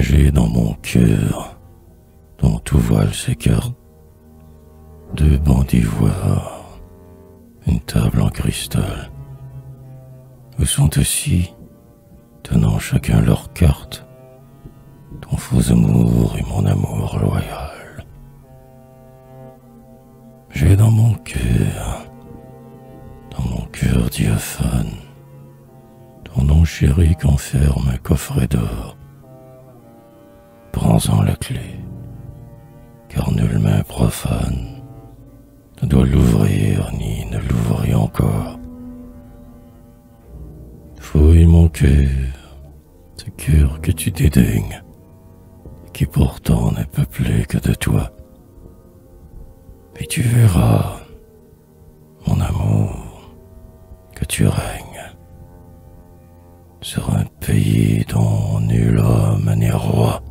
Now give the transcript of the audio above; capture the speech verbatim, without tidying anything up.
J'ai dans mon cœur, dont tout voile s'écarte, deux bancs d'ivoire, une table en cristal, où sont assis, tenant chacun leur carte, ton faux amour et mon amour loyal. J'ai dans mon cœur, dans mon cœur diaphane, ton nom chéri qu'enferme un coffret d'or. Prends-en la clé, car nulle main profane ne doit l'ouvrir ni ne l'ouvrir encore. Fouille mon cœur, ce cœur que tu dédaignes, qui pourtant n'est peuplé que de toi. Puis tu verras, mon amour, que tu règnes sur un pays dont nul homme n'est roi.